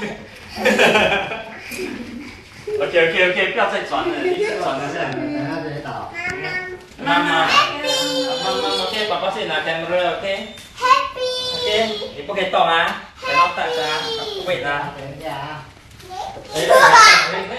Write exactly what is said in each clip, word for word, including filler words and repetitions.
OK OK OK， 不要再转了，一直转了这样。 等下跌倒。 妈妈，妈妈 OK， 爸爸去拿 camera OK。OK， 你不可以动啊，不要动啊，喂啊。 等一下啊。 哎哎哎。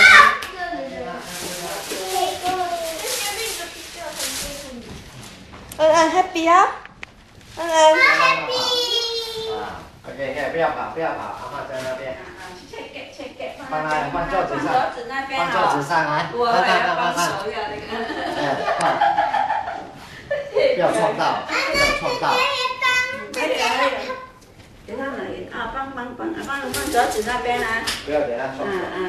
嗯嗯 ，happy 啊，嗯嗯 ，happy。啊 ，OK OK， 不要跑，不要跑，阿妈在那边。放在放桌子上，放桌子上来， 我看看看帮看看。 手一下那个。 哎，快！不要撞到，不要撞到。 可以了，可以了。给他们啊，帮帮帮，帮放桌子那边啊。 不要给他撞到。 嗯嗯。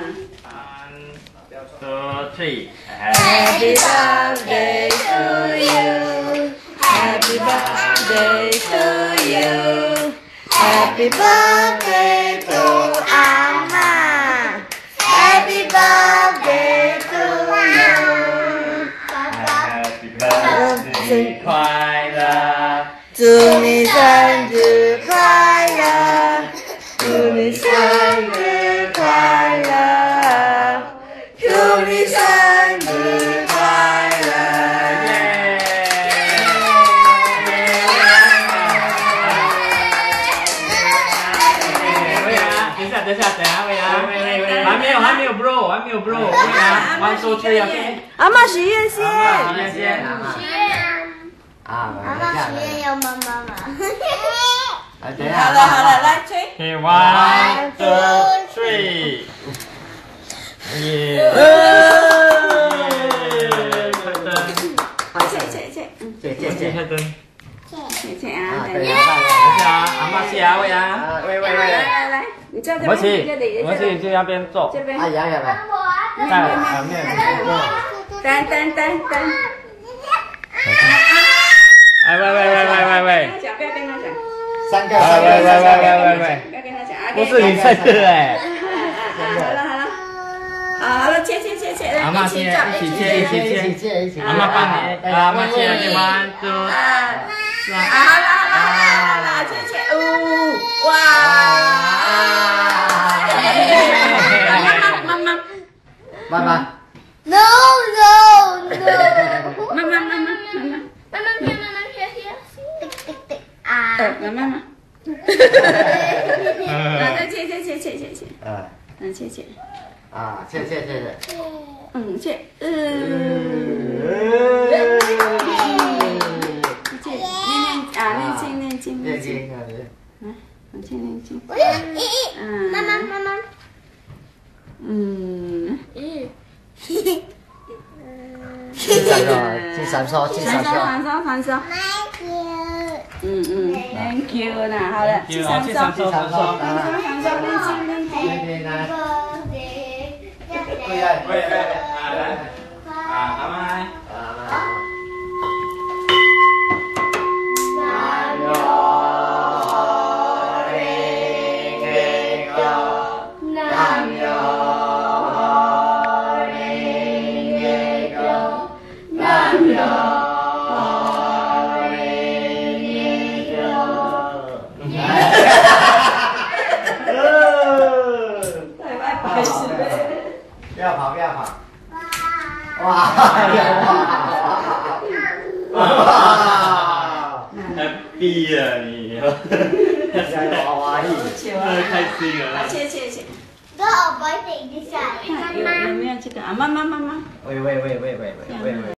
Two, three. Happy birthday to you. Happy birthday to you. Happy birthday to Amma. Happy birthday to you. Happy birthday 快乐， 祝你生日快乐，祝你生日快乐。 祝你生日快乐！耶！ 喂啊！等一下，等一下，等一下，喂啊！喂喂喂！还没有，还没有 blow， 还没有 blow， 喂啊 ！One two three OK。 阿妈许愿先。 许愿先。 许愿。 啊， 妈妈许愿要妈妈吗？ 来，等一下。 好了好了，来吹。 OK，one two three。 耶！ 快切切切，嗯， 切切切。 开灯。 切切啊， 对来呀。 等一下，阿妈谢啊，喂啊！ 喂喂喂。 来来来，你在这边， 我起， 这里， 我起就那边坐。 这边。 阿阳有没？ 在啊面等等等等。 哎喂喂喂喂喂喂！ 不要跟他讲。 三个。 喂喂喂喂喂喂喂！ 不要跟他讲啊。 不是你生日哎！ 好了好了。 好了，切切切切， 阿妈切，一起切，一起切， 一起切，一起。 阿妈帮你，阿妈切，你玩住。 啊，好了好了好了，切切，呜，哇！妈妈妈妈妈妈。 No no no。 妈妈妈妈妈妈妈妈骗妈妈骗骗，ติ๊ติ๊ติ๊啊！ 妈妈妈。啊，再切切切切切切， 嗯。 嗯，切切。 啊，切切切切， 嗯，切，嗯，切，念念啊，念经念经念经啊， 嗯，念经念经， 我要咦咦，妈妈妈妈， 嗯， 嗯， 金闪烁，金闪烁，金闪烁， 反手反手反手， Thank you。 嗯嗯 ，Thank you 呢，好了，金闪烁， 金闪烁， 金闪烁， 反手反手，念经念经， 念经啊，喂喂喂喂， 啊来，啊阿妈， 啊妈。 不要跑，不要跑！哇！哇！哇 ！Happy 啊你！ 加油娃娃力！ 开心啊！ 切切切， 都我不会等一下，妈有有没有这个啊？妈妈妈妈。 喂喂喂喂喂喂喂喂！